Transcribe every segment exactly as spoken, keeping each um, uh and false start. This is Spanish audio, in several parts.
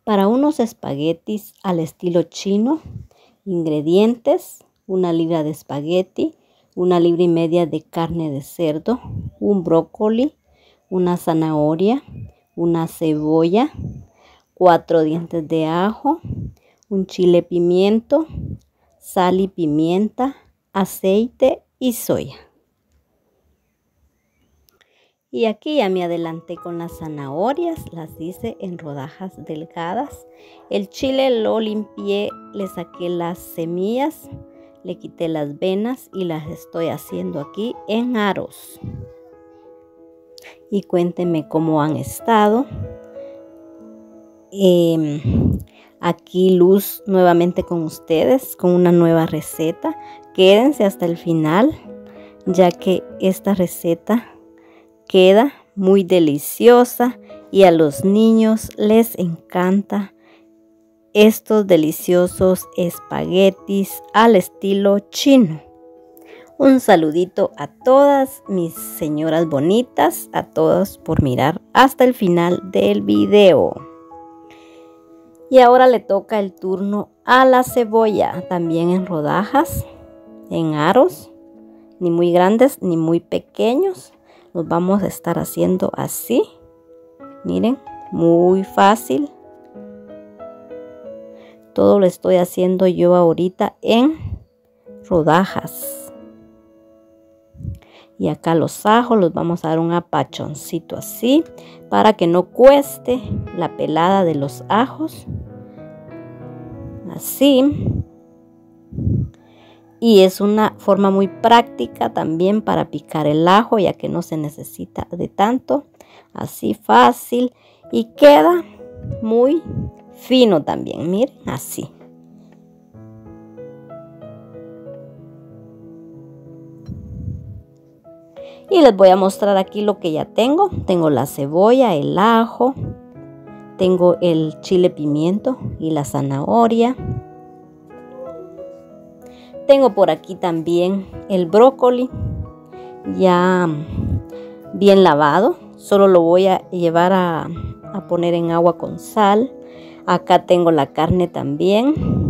Para unos espaguetis al estilo chino, ingredientes: una libra de espagueti, una libra y media de carne de cerdo, un brócoli, una zanahoria, una cebolla, cuatro dientes de ajo, un chile pimiento, sal y pimienta, aceite y soya. Y aquí ya me adelanté con las zanahorias, las hice en rodajas delgadas. El chile lo limpié, le saqué las semillas, le quité las venas y las estoy haciendo aquí en aros. Y cuéntenme cómo han estado. Eh, aquí Luz nuevamente con ustedes con una nueva receta. Quédense hasta el final, ya que esta receta queda muy deliciosa y a los niños les encanta estos deliciosos espaguetis al estilo chino. Un saludito a todas mis señoras bonitas, a todos por mirar hasta el final del video. Y ahora le toca el turno a la cebolla, también en rodajas, en aros, ni muy grandes ni muy pequeños. Los vamos a estar haciendo así. Miren, muy fácil. Todo lo estoy haciendo yo ahorita en rodajas. Y acá los ajos los vamos a dar un apachoncito así para que no cueste la pelada de los ajos. Así. Y es una forma muy práctica también para picar el ajo, ya que no se necesita de tanto. Así fácil y queda muy fino también, miren, así. Y les voy a mostrar aquí lo que ya tengo. Tengo la cebolla, el ajo, tengo el chile pimiento y la zanahoria. Tengo por aquí también el brócoli ya bien lavado. Solo lo voy a llevar a, a poner en agua con sal. Acá tengo la carne también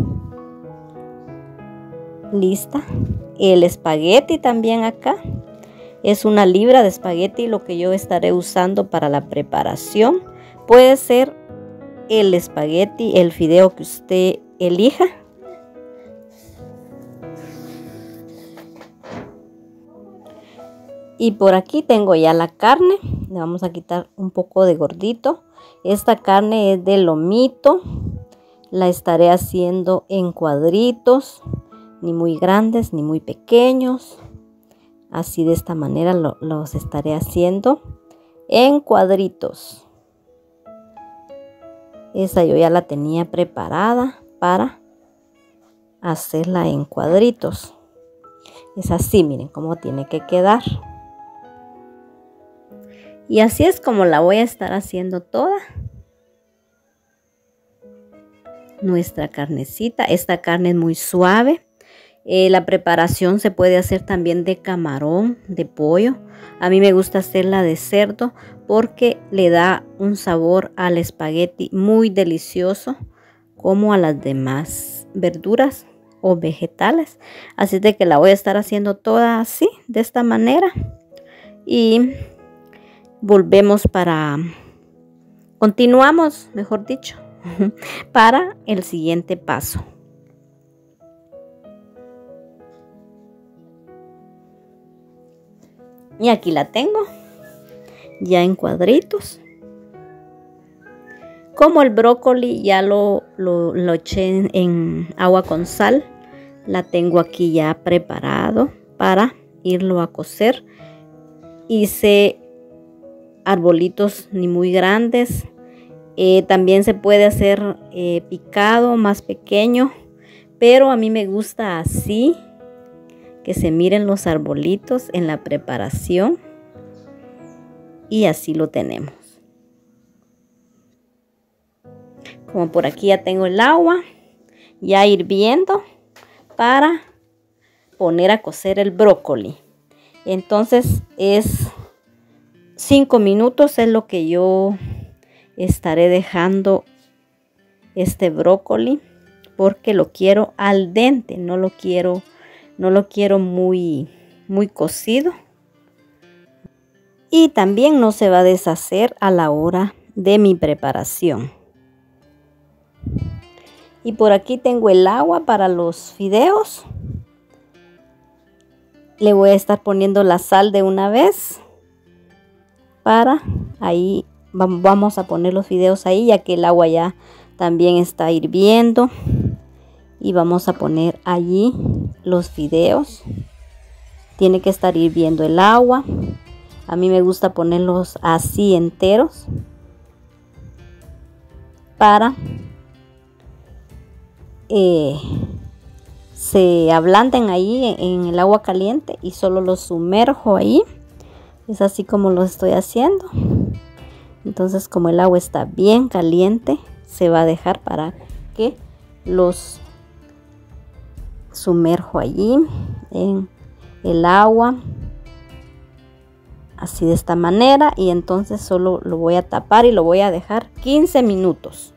lista. El espagueti también acá. Es una libra de espagueti lo que yo estaré usando para la preparación. Puede ser el espagueti, el fideo que usted elija. Y por aquí tengo ya la carne. Le vamos a quitar un poco de gordito. Esta carne es de lomito. La estaré haciendo en cuadritos. Ni muy grandes ni muy pequeños. Así de esta manera lo, los estaré haciendo en cuadritos. Esa yo ya la tenía preparada para hacerla en cuadritos. Es así, miren cómo tiene que quedar. Y así es como la voy a estar haciendo toda. Nuestra carnecita. Esta carne es muy suave. Eh, la preparación se puede hacer también de camarón, de pollo. A mí me gusta hacerla de cerdo porque le da un sabor al espagueti muy delicioso, como a las demás verduras o vegetales. Así de que la voy a estar haciendo toda así, de esta manera. Y volvemos para, continuamos, mejor dicho, para el siguiente paso. Y aquí la tengo, ya en cuadritos. Como el brócoli ya lo, lo, lo eché en, en agua con sal, la tengo aquí ya preparado para irlo a cocer. Hice arbolitos ni muy grandes. Eh, también se puede hacer eh, picado, más pequeño, pero a mí me gusta así, que se miren los arbolitos en la preparación. Y así lo tenemos. Como por aquí ya tengo el agua ya hirviendo para poner a cocer el brócoli. Entonces es cinco minutos es lo que yo estaré dejando este brócoli porque lo quiero al dente, no lo quiero, no lo quiero muy, muy cocido. Y también no se va a deshacer a la hora de mi preparación. Y por aquí tengo el agua para los fideos. Le voy a estar poniendo la sal de una vez. Para ahí vamos a poner los fideos ahí, ya que el agua ya también está hirviendo. Y vamos a poner allí los fideos. Tiene que estar hirviendo el agua. A mí me gusta ponerlos así enteros para eh, se ablanden ahí en el agua caliente y solo los sumerjo ahí. Es así como lo estoy haciendo. Entonces, como el agua está bien caliente, se va a dejar para que los sumerjo allí en el agua. Así de esta manera, y entonces solo lo voy a tapar y lo voy a dejar quince minutos.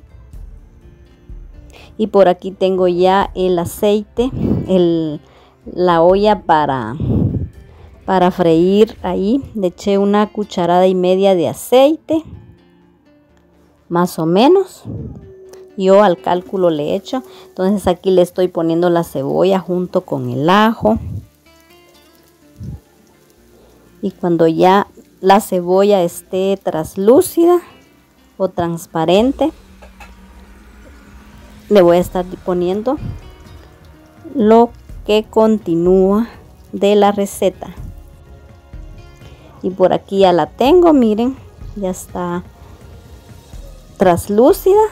Y por aquí tengo ya el aceite, el, la olla para, para freír ahí. Le eché una cucharada y media de aceite, más o menos. Yo al cálculo le he hecho. Entonces aquí le estoy poniendo la cebolla junto con el ajo. Y cuando ya la cebolla esté translúcida o transparente, le voy a estar poniendo lo que continúa de la receta. Y por aquí ya la tengo, miren, ya está translúcida.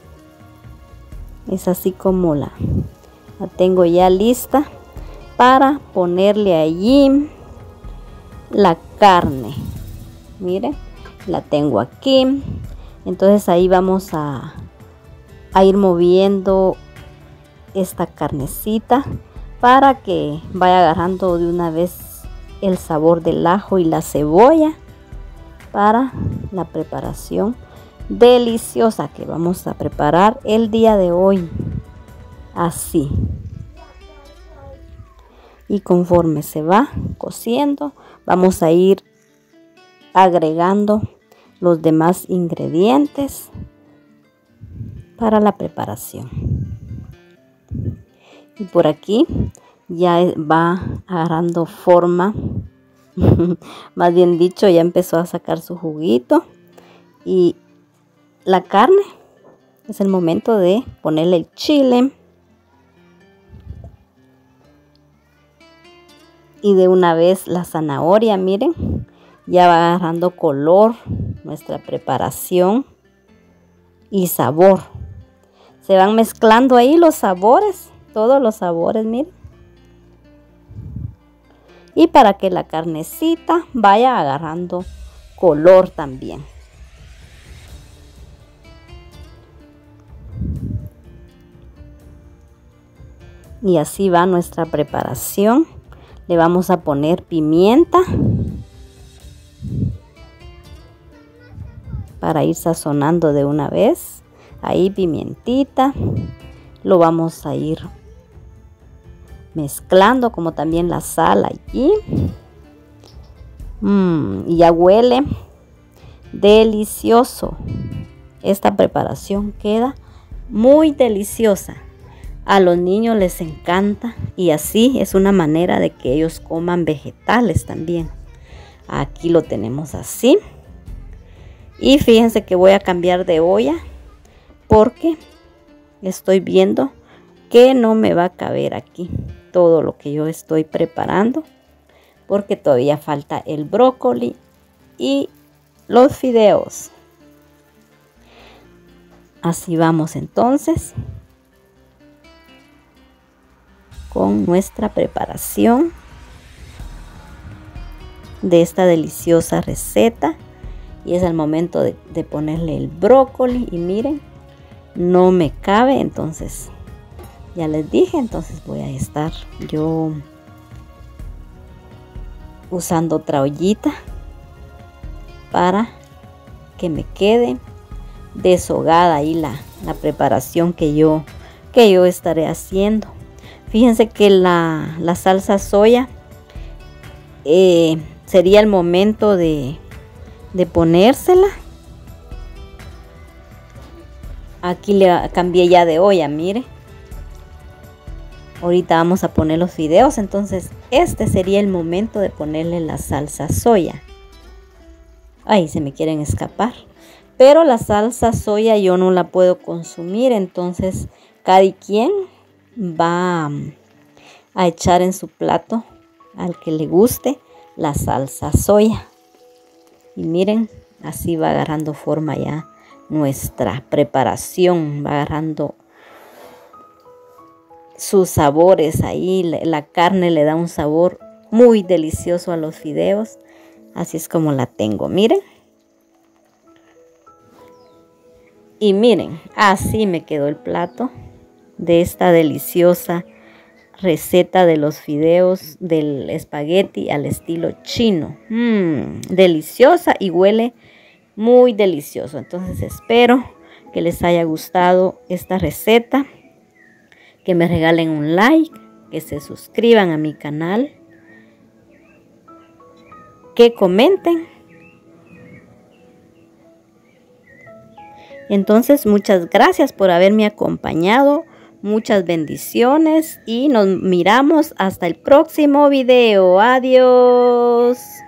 Es así como la, la tengo ya lista para ponerle allí la carne. Miren, la tengo aquí. Entonces ahí vamos a, a ir moviendo esta carnecita para que vaya agarrando de una vez el sabor del ajo y la cebolla para la preparación deliciosa que vamos a preparar el día de hoy. Así. Y conforme se va cociendo, vamos a ir agregando los demás ingredientes para la preparación. Y por aquí ya va agarrando forma, más bien dicho, ya empezó a sacar su juguito. Y la carne, es el momento de ponerle el chile. Y de una vez la zanahoria, miren, ya va agarrando color nuestra preparación y sabor. Se van mezclando ahí los sabores, todos los sabores, miren. Y para que la carnecita vaya agarrando color también. Y así va nuestra preparación. Le vamos a poner pimienta para ir sazonando de una vez. Ahí pimentita. Lo vamos a ir mezclando, como también la sal allí. Mm, y ya huele delicioso. Esta preparación queda muy deliciosa. A los niños les encanta y así es una manera de que ellos coman vegetales también. Aquí lo tenemos así. Y fíjense que voy a cambiar de olla porque estoy viendo que no me va a caber aquí todo lo que yo estoy preparando, porque todavía falta el brócoli y los fideos. Así vamos entonces con nuestra preparación de esta deliciosa receta. Y es el momento de, de ponerle el brócoli. Y miren, no me cabe, entonces ya les dije, entonces voy a estar yo usando otra ollita para que me quede deshogada ahí la, la preparación que yo, que yo estaré haciendo. Fíjense que la, la salsa soya eh, sería el momento de, de ponérsela. Aquí le cambié ya de olla, mire. Ahorita vamos a poner los fideos, entonces este sería el momento de ponerle la salsa soya. Ay, se me quieren escapar. Pero la salsa soya yo no la puedo consumir, entonces cada quien va a echar en su plato al que le guste la salsa soya. Y miren, así va agarrando forma ya nuestra preparación, va agarrando sus sabores ahí. La carne le da un sabor muy delicioso a los fideos. Así es como la tengo, miren. Y miren, así me quedó el plato de esta deliciosa receta de los fideos del espagueti al estilo chino. Mmm, deliciosa y huele muy delicioso. Entonces espero que les haya gustado esta receta, que me regalen un like, que se suscriban a mi canal, que comenten. Entonces, muchas gracias por haberme acompañado. Muchas bendiciones y nos miramos hasta el próximo video. Adiós.